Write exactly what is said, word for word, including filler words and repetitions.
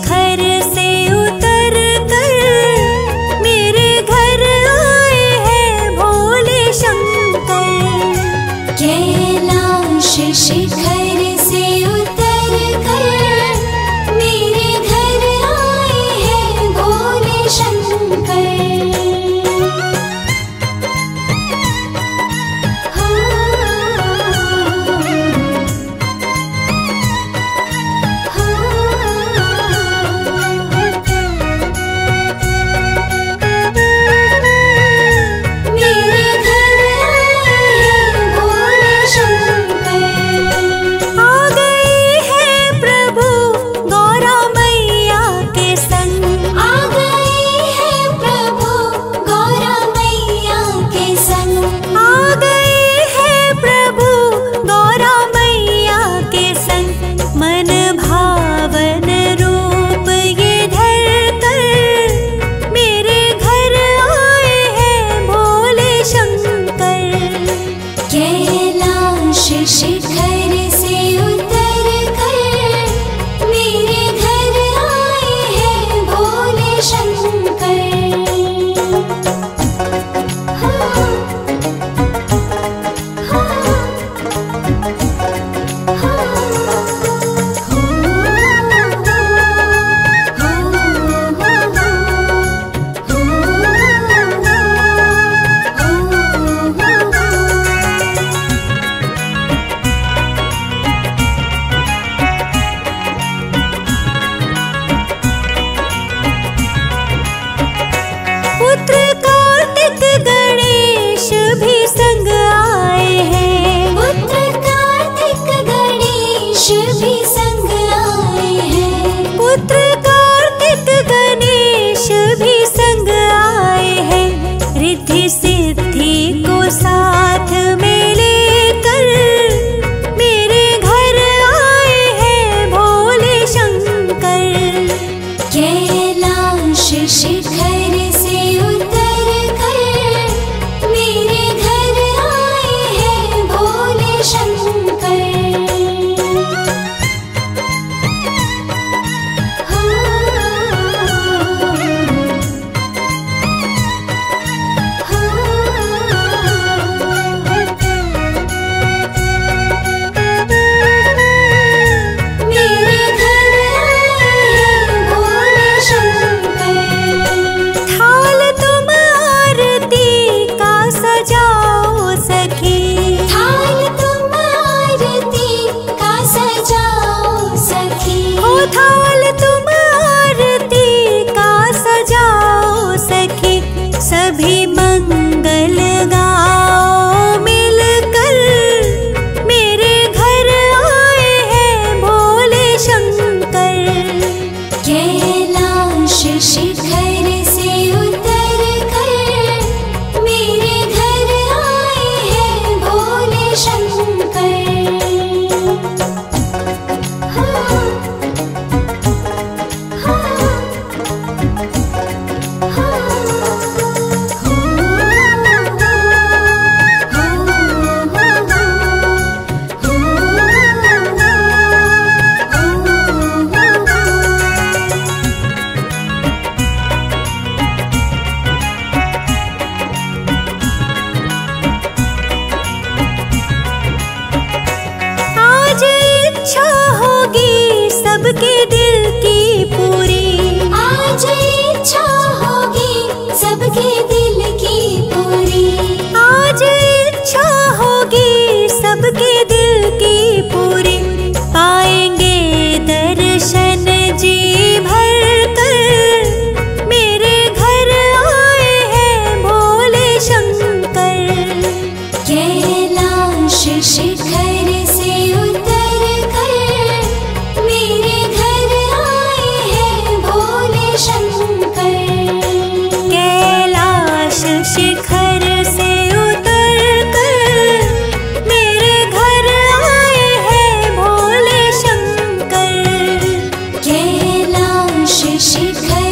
शिखर से उतर कर मेरे घर आए हैं भोले शंकर। कैलाश शिखर से उतर कर मेरे घर आए हैं भोले शंकर। शिखर से उतर कर मेरे घर आए हैं भोले शंकर। हाँ, हाँ, पुत्र कार्तिक गणेश भी संग आए हैं। पुत्र कार्तिक गणेश भी संग आए हैं। पुत्र कार्तिक गणेश भी संग आए हैं। रिद्धि सिद्धि को साथ में लेकर मेरे घर आए हैं भोले शंकर। कैलाश शिखर थाल तुम आरती का सजाओ सखी। सभी मंगल गाओ मिलकर मेरे घर आए हैं भोले शंकर। कैलाश शिखर से उतर कर मेरे घर आए हैं भोले शंकर। इच्छा होगी सबके दिल की पूरी। आज इच्छा होगी सबके दिल की पूरी। आज इच्छा होगी सबके दिल की पूरी। पाएंगे दर्शन जी भर कर मेरे घर आए हैं भोले शंकर। कैलाश शिखर से उतर कर मेरे घर आए हैं भोले शंकर। कैलाश शिखर से उतर कर मेरे घर आए हैं भोले शंकर। कैलाश शिखर